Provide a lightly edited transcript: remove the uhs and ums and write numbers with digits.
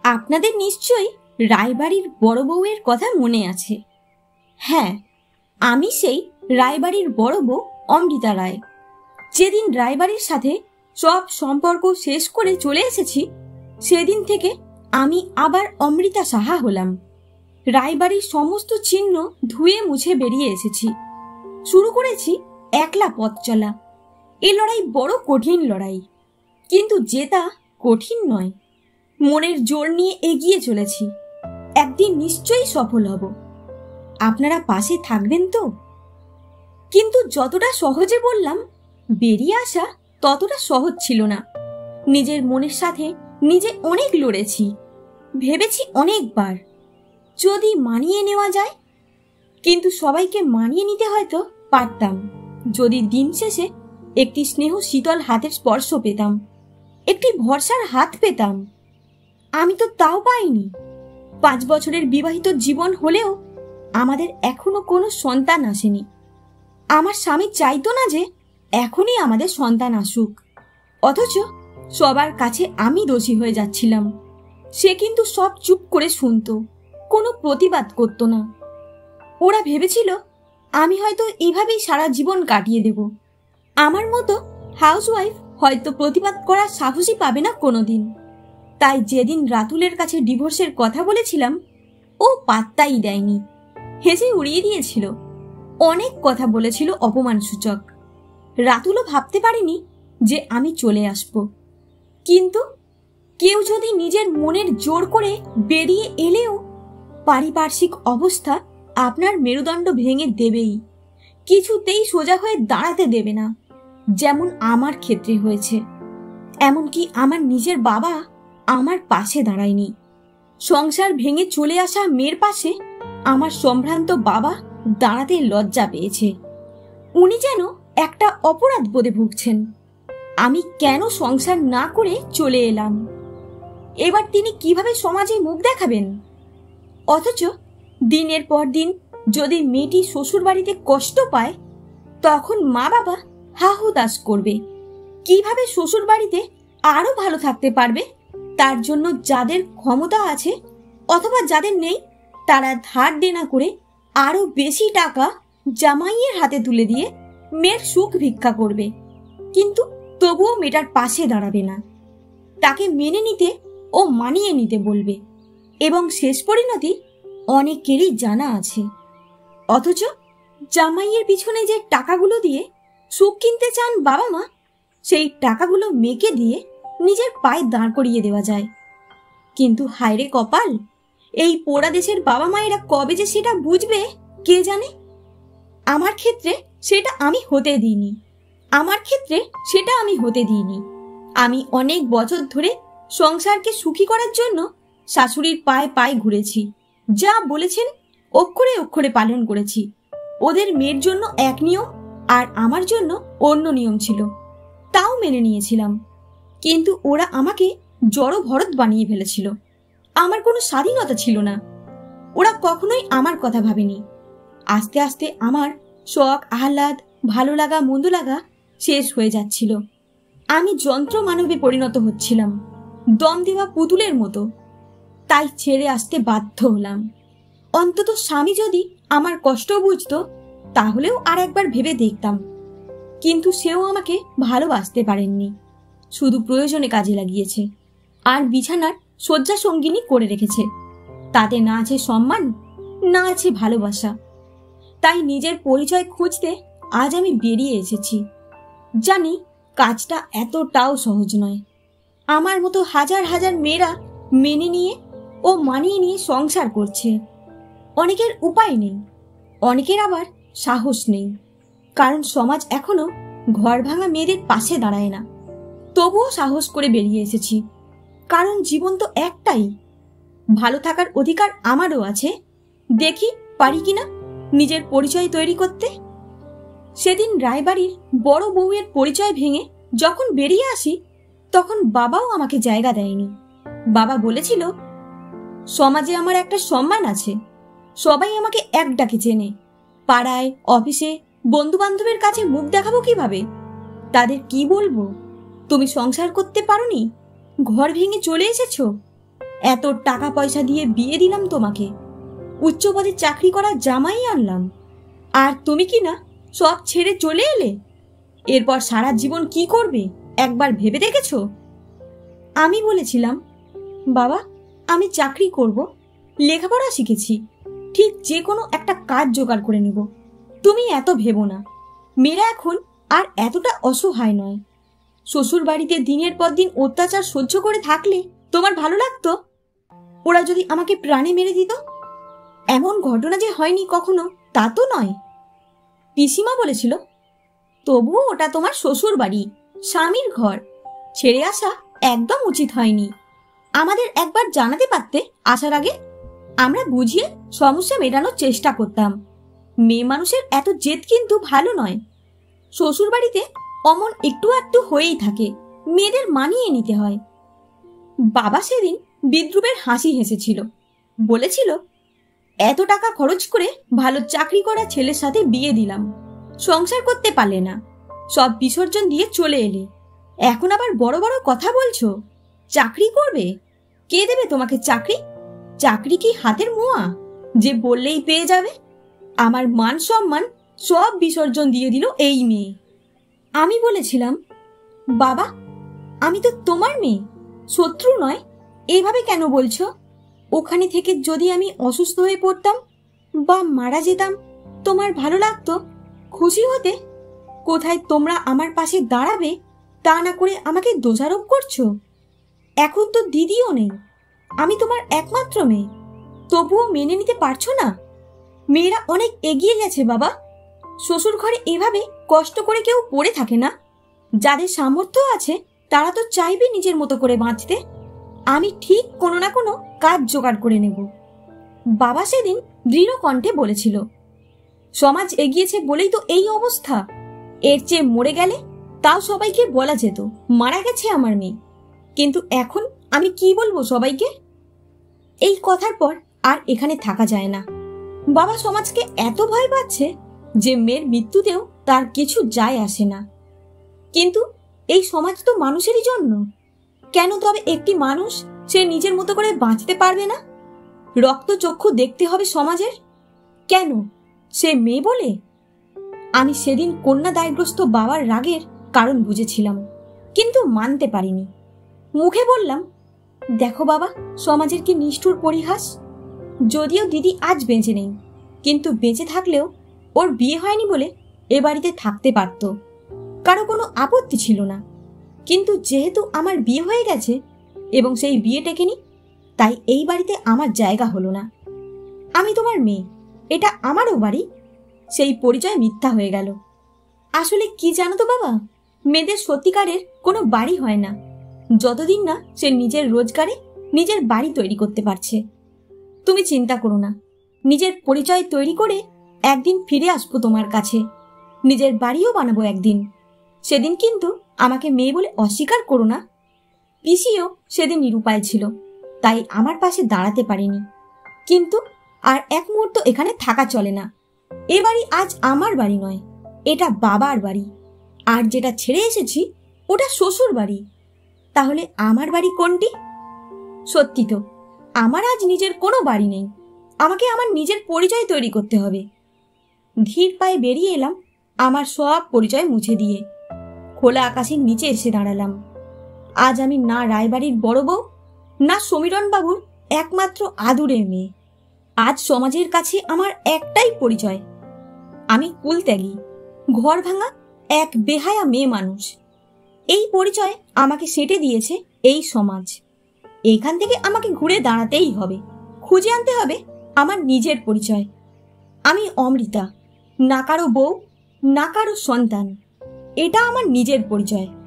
আপনাদের নিশ্চয়ই রায়বাড়ির বড় বউয়ের কথা মনে আছে। হ্যাঁ, আমি সেই রায়বাড়ির বড় বউ অমৃতা রায়। যেদিন রায়বাড়ির সাথে সব সম্পর্ক শেষ করে চলে এসেছি, সেদিন থেকে আমি আবার অমৃতা সাহা হলাম। রায়বাড়ির সমস্ত চিহ্ন ধুয়ে মুছে বেরিয়ে এসেছি। শুরু করেছি একলা পথ চলা। এ লড়াই বড় কঠিন লড়াই, কিন্তু জেতা কঠিন নয়। মনের জোর নিয়ে এগিয়ে চলেছি। একদিন নিশ্চয়ই সফল হব। আপনারা পাশে থাকবেন তো? কিন্তু যতটা সহজে বললাম, বেরিয়ে আসা ততটা সহজ ছিল না। নিজের মনের সাথে নিজে অনেক লড়েছি, ভেবেছি অনেকবার যদি মানিয়ে নেওয়া যায়। কিন্তু সবাইকে মানিয়ে নিতে হয়তো পারতাম যদি দিন শেষে একটি স্নেহ শীতল হাতের স্পর্শ পেতাম, একটি ভরসার হাত পেতাম। আমি তো তাও পাইনি। 5 বছরের বিবাহিত জীবন হলেও আমাদের এখনো কোনো সন্তান আসেনি। আমার স্বামী চাইতো না যে এখনই আমাদের সন্তান আসুক, অথচ সবার কাছে আমি দোষী হয়ে যাচ্ছিলাম। সে কিন্তু সব চুপ করে শুনতো, কোনো প্রতিবাদ করতো না। ওরা ভেবেছিল আমি হয়তো এভাবেই সারা জীবন কাটিয়ে দেব। আমার মতো হাউসওয়াইফ হয়তো প্রতিবাদ করার সাহসই পাবে না কোনোদিন। তাই যেদিন রাতুলের কাছে ডিভোর্সের কথা বলেছিলাম, ও পাত্তাই দেয়নি, হেসে উড়িয়ে দিয়েছিল। অনেক কথা বলেছিল অপমানসূচক। রাতুলও ভাবতে পারেনি যে আমি চলে আসব। কিন্তু কেউ যদি নিজের মনের জোর করে বেরিয়ে এলেও পারিপার্শ্বিক অবস্থা আপনার মেরুদণ্ড ভেঙে দেবেই, কিছুতেই সোজা হয়ে দাঁড়াতে দেবে না, যেমন আমার ক্ষেত্রে হয়েছে। এমনকি আমার নিজের বাবা আমার পাশে দাঁড়ায়নি। সংসার ভেঙে চলে আসা মেয়ের পাশে আমার সম্ভ্রান্ত বাবা দাঁড়াতে লজ্জা পেয়েছে। উনি যেন একটা অপরাধ বোধে ভুগছেন। আমি কেন সংসার না করে চলে এলাম? এবার তিনি কিভাবে সমাজে মুখ দেখাবেন? অথচ দিনের পর দিন যদি মেয়েটি শ্বশুর বাড়িতে কষ্ট পায়, তখন মা বাবা হাহুতাশ করবে। কিভাবে শ্বশুর বাড়িতে আরো ভালো থাকতে পারবে, তার জন্য যাদের ক্ষমতা আছে অথবা যাদের নেই, তারা ধার দেনা করে আরো বেশি টাকা জামাইয়ের হাতে তুলে দিয়ে মেয়ের সুখ ভিক্ষা করবে। কিন্তু তবুও মেয়েটার পাশে দাঁড়াবে না। তাকে মেনে নিতে ও মানিয়ে নিতে বলবে, এবং শেষ পরিণতি অনেকেরই জানা আছে। অথচ জামাইয়ের পিছনে যে টাকাগুলো দিয়ে সুখ কিনতে চান বাবা মা, সেই টাকাগুলো মেয়েকে দিয়ে নিজের পায়ে দাঁড় করিয়ে দেওয়া যায়। কিন্তু হায়রে কপাল, এই পোড়া দেশের বাবা মায়েরা কবে যে সেটা বুঝবে কে জানে। আমার ক্ষেত্রে সেটা আমি হতে দিইনি। আমি অনেক বছর ধরে সংসারকে সুখী করার জন্য শাশুড়ির পায়ে পায়ে ঘুরেছি। যা বলেছেন অক্ষরে অক্ষরে পালন করেছি। ওদের মেয়ের জন্য এক নিয়ম আর আমার জন্য অন্য নিয়ম ছিল, তাও মেনে নিয়েছিলাম। কিন্তু ওরা আমাকে জড় ভরত বানিয়ে ফেলেছিল। আমার কোনো স্বাধীনতা ছিল না। ওরা কখনোই আমার কথা ভাবেনি। আস্তে আস্তে আমার শখ, আহ্লাদ, ভালো লাগা, মন্দ লাগা শেষ হয়ে যাচ্ছিল। আমি যন্ত্র মানবে পরিণত হচ্ছিলাম, দম দেওয়া পুতুলের মতো। তাই ছেড়ে আসতে বাধ্য হলাম। অন্তত স্বামী যদি আমার কষ্ট বুঝতো, তাহলেও আর একবার ভেবে দেখতাম। কিন্তু সেও আমাকে ভালোবাসতে পারেননি, শুধু প্রয়োজনে কাজে লাগিয়েছে আর বিছানার শয্যা সঙ্গিনী করে রেখেছে। তাতে না আছে সম্মান, না আছে ভালোবাসা। তাই নিজের পরিচয় খুঁজতে আজ আমি বেরিয়ে এসেছি। জানি কাজটা এতটাও সহজ নয়। আমার মতো হাজার হাজার মেয়েরা মেনে নিয়ে ও মানিয়ে নিয়ে সংসার করছে। অনেকের উপায় নেই, অনেকের আবার সাহস নেই, কারণ সমাজ এখনো ঘর ভাঙা মেয়েদের পাশে দাঁড়ায় না। তবুও সাহস করে বেরিয়ে এসেছি, কারণ জীবন তো একটাই। ভালো থাকার অধিকার আমারও আছে। দেখি পারি কিনা নিজের পরিচয় তৈরি করতে। সেদিন রায়বাড়ির বড় বউয়ের পরিচয় ভেঙে যখন বেরিয়ে আসি, তখন বাবাও আমাকে জায়গা দেয়নি। বাবা বলেছিল, সমাজে আমার একটা সম্মান আছে, সবাই আমাকে এক ডাকে চেনে। পাড়ায়, অফিসে, বন্ধু বান্ধবের কাছে মুখ দেখাবো কিভাবে? তাদের কি বলবো? তুমি সংসার করতে পারোনি, ঘর ভেঙে চলে এসেছো। এত টাকা পয়সা দিয়ে বিয়ে দিলাম তোমাকে, উচ্চ পদে চাকরি করা জামাই আনলাম, আর তুমি কি না সব ছেড়ে চলে এলে? এরপর সারা জীবন কি করবে একবার ভেবে দেখেছো? আমি বলেছিলাম, বাবা আমি চাকরি করব, লেখাপড়া শিখেছি, ঠিক যে কোনো একটা কাজ জোগাড় করে নেব। তুমি এত ভেবো না, মেয়েরা এখন আর এতটা অসহায় নয়। শ্বশুর বাড়িতে দিনের পর দিন অত্যাচার সহ্য করে থাকলে তোমার ভালো লাগতো? ওরা যদি আমাকে প্রাণে মেরে দিত? এমন ঘটনা যে হয়নি কখনো তা তো নয়। পিসিমা বলেছিল, তবুও ওটা তোমার শ্বশুর বাড়ি, স্বামীর ঘর, ছেড়ে আসা একদম উচিত হয়নি। আমাদের একবার জানাতে পারতে আসার আগে, আমরা বুঝিয়ে সমস্যা মেটানোর চেষ্টা করতাম। মেয়ে মানুষের এত জেদ কিন্তু ভালো নয়। শ্বশুর বাড়িতে অমন একটু একটু হয়েই থাকে, মেয়েদের মানিয়ে নিতে হয়। বাবা সেদিন বিদ্রুপের হাসি হেসেছিল, বলেছিল, এত টাকা খরচ করে ভালো চাকরি করা ছেলের সাথে বিয়ে দিলাম, সংসার করতে পারলে না, সব বিসর্জন দিয়ে চলে এলে, এখন আবার বড় বড় কথা বলছো। চাকরি করবে? কে দেবে তোমাকে চাকরি? চাকরি কি হাতের মোয়া যে বললেই পেয়ে যাবে? আমার মান সম্মান সব বিসর্জন দিয়ে দিল এই মেয়ে। আমি বলেছিলাম, বাবা আমি তো তোমার মেয়ে, শত্রু নয়, এইভাবে কেন বলছো? ওখানে থেকে যদি আমি অসুস্থ হয়ে পড়তাম বা মারা যেতাম, তোমার ভালো লাগতো? খুশি হতে? কোথায় তোমরা আমার পাশে দাঁড়াবে তা না করে আমাকে দোষারোপ করছো। এখন তো দিদিও নেই, আমি তোমার একমাত্র মেয়ে, তবুও মেনে নিতে পারছো না? মেয়েরা অনেক এগিয়ে গেছে বাবা। শ্বশুর ঘরে এভাবে কষ্ট করে কেউ পড়ে থাকে না। যাদের সামর্থ্য আছে তারা তো চাইবে নিজের মতো করে বাঁচতে। আমি ঠিক কোনো না কোনো কাজ জোগাড় করে নেব। বাবা সেদিন দৃঢ় কণ্ঠে বলেছিল, সমাজ এগিয়েছে বলেই তো এই অবস্থা। এর চেয়ে মরে গেলে তাও সবাইকে বলা যেত মারা গেছে আমার মেয়ে। কিন্তু এখন আমি কি বলবো সবাইকে? এই কথার পর আর এখানে থাকা যায় না। বাবা সমাজকে এত ভয় পাচ্ছে যে মেয়ের মৃত্যুতেও তার কিছু যায় আসে না। কিন্তু এই সমাজ তো মানুষেরই জন্য। কেন তবে একটি মানুষ সে নিজের মতো করে বাঁচতে পারবে না? রক্ত চক্ষু দেখতে হবে সমাজের? কেন? সে মেয়ে বলে? আমি সেদিন কন্যা দায়গ্রস্ত বাবার রাগের কারণ বুঝেছিলাম, কিন্তু মানতে পারিনি। মুখে বললাম, দেখো বাবা, সমাজের কি নিষ্ঠুর পরিহাস। যদিও দিদি আজ বেঁচে নেই, কিন্তু বেঁচে থাকলেও ওর বিয়ে হয়নি বলে এ বাড়িতে থাকতে পারত, কারো কোনো আপত্তি ছিল না। কিন্তু যেহেতু আমার বিয়ে হয়ে গেছে এবং সেই বিয়ে টেকেনি, তাই এই বাড়িতে আমার জায়গা হলো না। আমি তোমার মেয়ে, এটা আমারও বাড়ি, সেই পরিচয় মিথ্যা হয়ে গেল। আসলে কি জানো তো বাবা, মেয়েদের সত্যিকারের কোনো বাড়ি হয় না যতদিন না সে নিজের রোজগারে নিজের বাড়ি তৈরি করতে পারছে। তুমি চিন্তা করো না, নিজের পরিচয় তৈরি করে একদিন ফিরে আসবো তোমার কাছে, নিজের বাড়িও বানাবো একদিন। সেদিন কিন্তু আমাকে মেয়ে বলে অস্বীকার করো না। পিসিও সেদিন নিরুপায় ছিল, তাই আমার পাশে দাঁড়াতে পারিনি। কিন্তু আর এক মুহূর্ত এখানে থাকা চলে না। এ বাড়ি আজ আমার বাড়ি নয়, এটা বাবার বাড়ি। আর যেটা ছেড়ে এসেছি ওটা শ্বশুর বাড়ি। তাহলে আমার বাড়ি কোনটি? সত্যি তো, আমার আজ নিজের কোনো বাড়ি নেই। আমাকে আমার নিজের পরিচয় তৈরি করতে হবে। ধীর পায়ে বেরিয়ে এলাম আমার সব পরিচয় মুছে দিয়ে। খোলা আকাশের নিচে এসে দাঁড়ালাম। আজ আমি না রায়বাড়ির বড় বউ, না সমীরণ বাবুর একমাত্র আদুরের মেয়ে। আজ সমাজের কাছে আমার একটাই পরিচয়, আমি কুলত্যাগী, ঘর ভাঙা এক বেহায়া মেয়ে মানুষ। এই পরিচয় আমাকে সেটে দিয়েছে এই সমাজ। এখান থেকে আমাকে ঘুরে দাঁড়াতেই হবে, খুঁজে আনতে হবে আমার নিজের পরিচয়। আমি অমৃতা, না কারো বউ, না কারো সন্তান। এটা আমার নিজের পরিচয়।